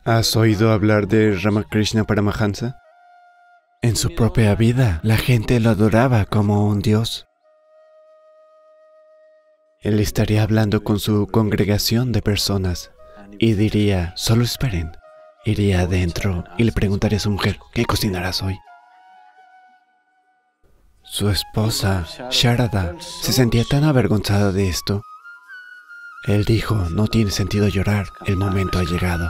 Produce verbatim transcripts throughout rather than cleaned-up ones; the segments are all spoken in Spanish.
¿Has oído hablar de Ramakrishna Paramahansa? En su propia vida, la gente lo adoraba como un dios. Él estaría hablando con su congregación de personas y diría, solo esperen. Iría adentro y le preguntaría a su mujer, ¿qué cocinarás hoy? Su esposa, Sharada, se sentía tan avergonzada de esto. Él dijo, no tiene sentido llorar, el momento ha llegado.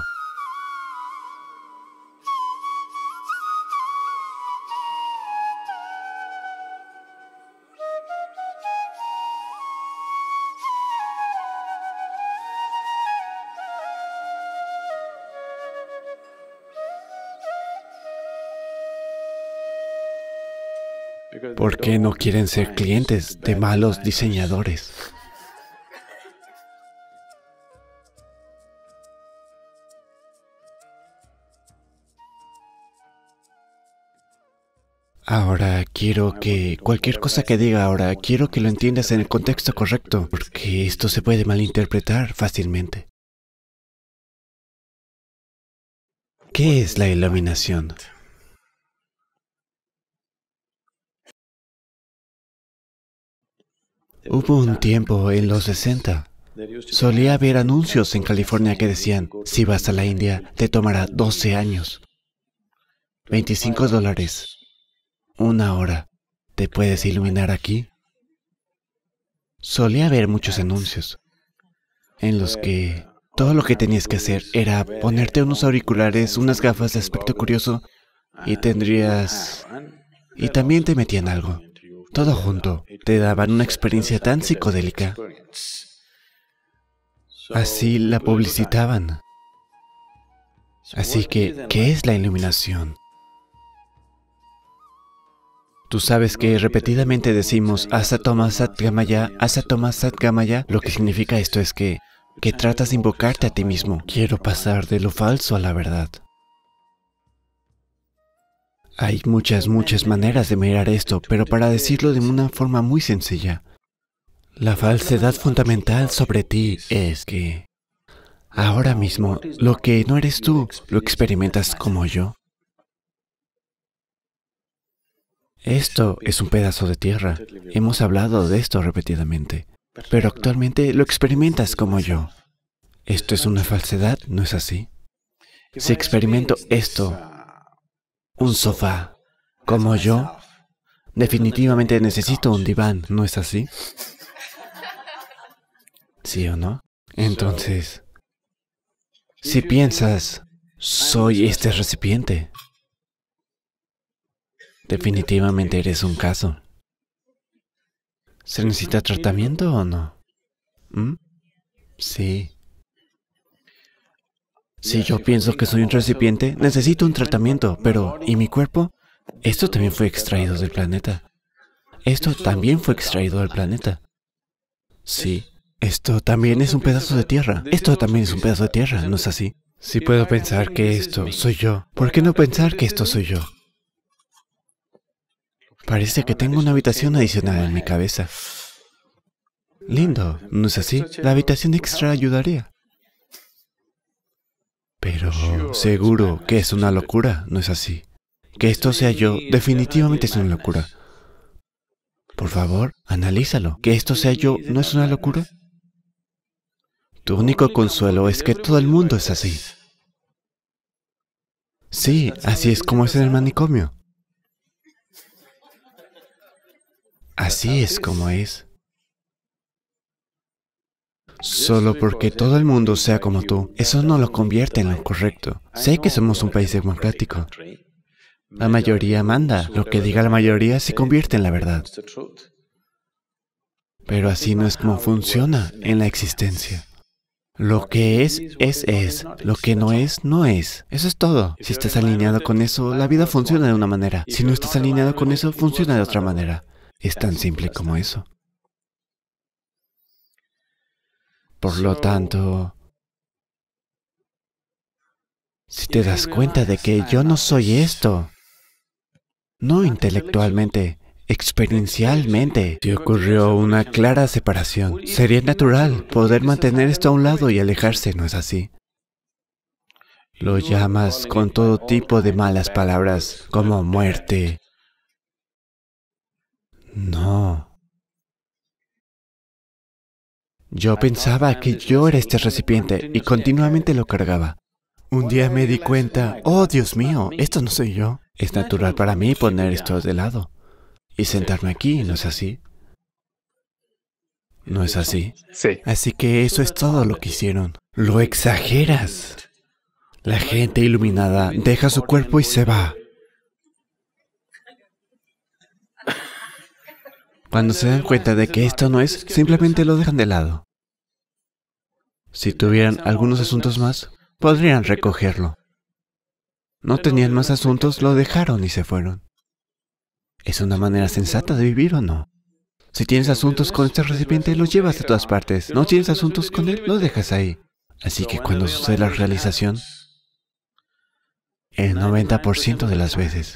¿Por qué no quieren ser clientes de malos diseñadores? Ahora quiero que cualquier cosa que diga ahora, quiero que lo entiendas en el contexto correcto, porque esto se puede malinterpretar fácilmente. ¿Qué es la iluminación? Hubo un tiempo en los sesenta. Solía haber anuncios en California que decían, si vas a la India, te tomará doce años. veinticinco dólares. Una hora. ¿Te puedes iluminar aquí? Solía haber muchos anuncios en los que todo lo que tenías que hacer era ponerte unos auriculares, unas gafas de aspecto curioso y tendrías... y también te metían algo. Todo junto. Te daban una experiencia tan psicodélica. Así la publicitaban. Así que, ¿qué es la iluminación? Tú sabes que repetidamente decimos Asatoma Sat Gamaya, Asatoma Sat Gamaya. Lo que significa esto es que, que tratas de invocarte a ti mismo. Quiero pasar de lo falso a la verdad. Hay muchas, muchas maneras de mirar esto, pero para decirlo de una forma muy sencilla, la falsedad fundamental sobre ti es que ahora mismo lo que no eres tú, lo experimentas como yo. Esto es un pedazo de tierra. Hemos hablado de esto repetidamente, pero actualmente lo experimentas como yo. ¿Esto es una falsedad? ¿No es así? Si experimento esto, un sofá, como yo, definitivamente necesito un diván, ¿no es así? ¿Sí o no? Entonces, si piensas, soy este recipiente, definitivamente eres un caso. ¿Se necesita tratamiento o no? ¿Mm? Sí. Si yo pienso que soy un recipiente, necesito un tratamiento, pero ¿y mi cuerpo? Esto también fue extraído del planeta. Esto también fue extraído del planeta. Sí. Esto también es un pedazo de tierra. Esto también es un pedazo de tierra, ¿no es así? Si puedo pensar que esto soy yo, ¿por qué no pensar que esto soy yo? Parece que tengo una habitación adicional en mi cabeza. Lindo, ¿no es así? La habitación extra ayudaría. Pero seguro que es una locura, ¿no es así? Que esto sea yo, definitivamente es una locura. Por favor, analízalo. ¿Que esto sea yo no es una locura? Tu único consuelo es que todo el mundo es así. Sí, así es como es en el manicomio. Así es como es. Solo porque todo el mundo sea como tú, eso no lo convierte en lo correcto. Sé que somos un país democrático. La mayoría manda. Lo que diga la mayoría se convierte en la verdad. Pero así no es como funciona en la existencia. Lo que es, es, es. Lo que no es, no es. Eso es todo. Si estás alineado con eso, la vida funciona de una manera. Si no estás alineado con eso, funciona de otra manera. Es tan simple como eso. Por lo tanto, si te das cuenta de que yo no soy esto, no intelectualmente, experiencialmente, te ocurrió una clara separación. Sería natural poder mantener esto a un lado y alejarse, ¿no es así? Lo llamas con todo tipo de malas palabras, como muerte. No. Yo pensaba que yo era este recipiente y continuamente lo cargaba. Un día me di cuenta, oh Dios mío, esto no soy yo. Es natural para mí poner esto de lado y sentarme aquí, ¿no es así? ¿No es así? Sí. Así que eso es todo lo que hicieron. Lo exageras. La gente iluminada deja su cuerpo y se va. Cuando se dan cuenta de que esto no es, simplemente lo dejan de lado. Si tuvieran algunos asuntos más, podrían recogerlo. No tenían más asuntos, lo dejaron y se fueron. ¿Es una manera sensata de vivir o no? Si tienes asuntos con este recipiente, lo llevas a todas partes. No tienes asuntos con él, lo dejas ahí. Así que cuando sucede la realización, el noventa por ciento de las veces,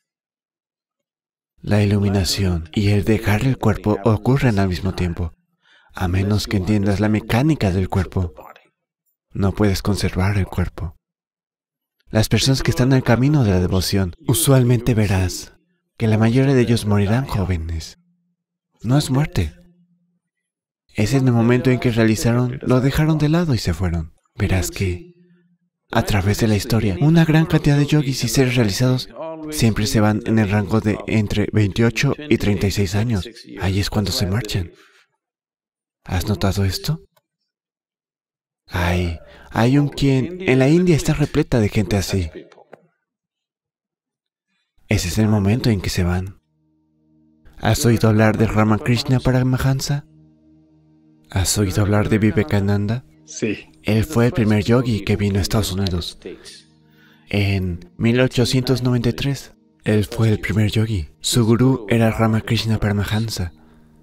la iluminación y el dejar el cuerpo ocurren al mismo tiempo. A menos que entiendas la mecánica del cuerpo, no puedes conservar el cuerpo. Las personas que están en el camino de la devoción, usualmente verás que la mayoría de ellos morirán jóvenes. No es muerte. Es en el momento en que realizaron, lo dejaron de lado y se fueron. Verás que, a través de la historia, una gran cantidad de yogis y seres realizados siempre se van en el rango de entre veintiocho y treinta y seis años. Ahí es cuando se marchan. ¿Has notado esto? Hay, hay un quien en la India está repleta de gente así. Ese es el momento en que se van. ¿Has oído hablar de Ramakrishna Paramahansa? ¿Has oído hablar de Vivekananda? Sí. Él fue el primer yogi que vino a Estados Unidos. En mil ochocientos noventa y tres, él fue el primer yogi. Su gurú era Ramakrishna Paramahansa.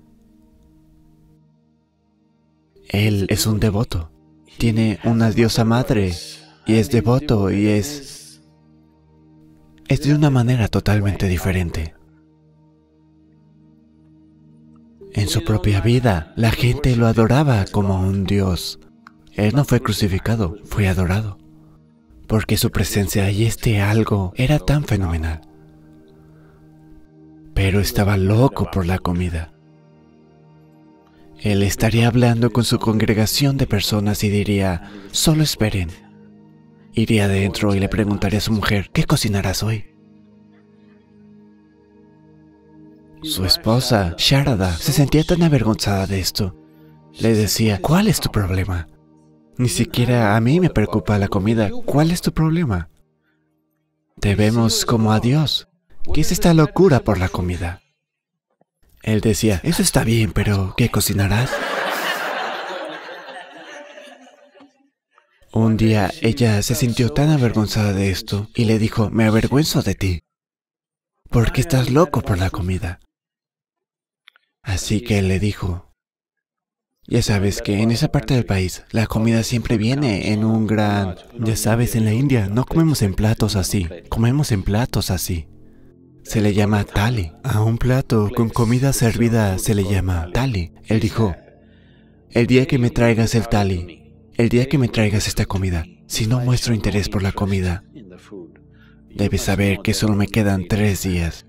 Él es un devoto. Tiene una diosa madre y es devoto y es... es de una manera totalmente diferente. En su propia vida, la gente lo adoraba como un dios. Él no fue crucificado, fue adorado. Porque su presencia y este algo era tan fenomenal. Pero estaba loco por la comida. Él estaría hablando con su congregación de personas y diría, solo esperen. Iría adentro y le preguntaría a su mujer, ¿qué cocinarás hoy? Su esposa, Sharada, se sentía tan avergonzada de esto. Le decía, ¿cuál es tu problema? Ni siquiera a mí me preocupa la comida. ¿Cuál es tu problema? Te vemos como a Dios. ¿Qué es esta locura por la comida? Él decía, eso está bien, pero ¿qué cocinarás? Un día ella se sintió tan avergonzada de esto y le dijo, me avergüenzo de ti, porque estás loco por la comida. Así que él le dijo, ya sabes que en esa parte del país la comida siempre viene en un gran... Ya sabes, en la India no comemos en platos así, comemos en platos así. Se le llama thali. A un plato con comida servida se le llama thali. Él dijo, el día que me traigas el thali, el día que me traigas esta comida, si no muestro interés por la comida, debes saber que solo me quedan tres días.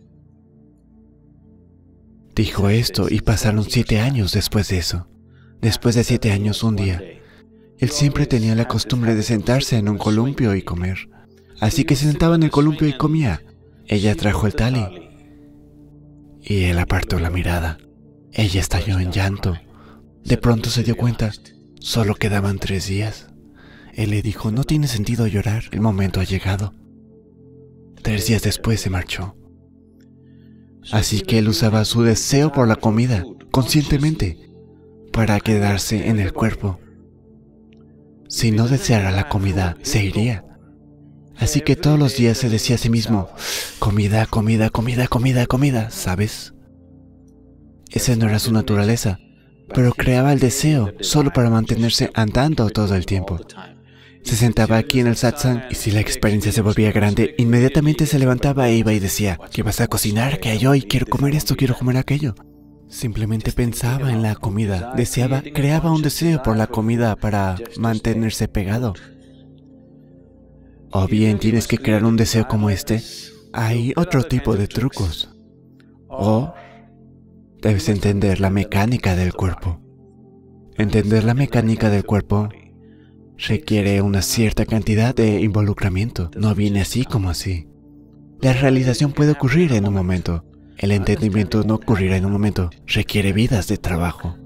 Dijo esto y pasaron siete años después de eso. Después de siete años, un día, él siempre tenía la costumbre de sentarse en un columpio y comer. Así que se sentaba en el columpio y comía. Ella trajo el thali y él apartó la mirada. Ella estalló en llanto. De pronto se dio cuenta, solo quedaban tres días. Él le dijo, no tiene sentido llorar, el momento ha llegado. Tres días después se marchó. Así que él usaba su deseo por la comida, conscientemente, para quedarse en el cuerpo. Si no deseara la comida, se iría. Así que todos los días se decía a sí mismo, comida, comida, comida, comida, comida, ¿sabes? Esa no era su naturaleza, pero creaba el deseo solo para mantenerse andando todo el tiempo. Se sentaba aquí en el satsang y si la experiencia se volvía grande, inmediatamente se levantaba e iba y decía, ¿qué vas a cocinar? ¿Qué hay hoy? Quiero comer esto, quiero comer aquello. Simplemente pensaba en la comida, deseaba, creaba, creaba un deseo por la comida para mantenerse pegado. mantenerse pegado. Así que él usaba su deseo por la comida, conscientemente, para quedarse en el cuerpo. Si no deseara la comida, se iría. Así que todos los días se decía a sí mismo, comida, comida, comida, comida, comida, ¿sabes? Esa no era su naturaleza, pero creaba el deseo solo para mantenerse andando todo el tiempo. Se sentaba aquí en el satsang y si la experiencia se volvía grande, inmediatamente se levantaba e iba y decía, ¿qué vas a cocinar? ¿Qué hay hoy? Quiero comer esto, quiero comer aquello. Simplemente pensaba en la comida, deseaba, creaba un deseo por la comida para mantenerse pegado. O bien tienes que crear un deseo como este. Hay otro tipo de trucos. O debes entender la mecánica del cuerpo. Entender la mecánica del cuerpo requiere una cierta cantidad de involucramiento. No viene así como así. La realización puede ocurrir en un momento. El entendimiento no ocurrirá en un momento. Requiere vidas de trabajo.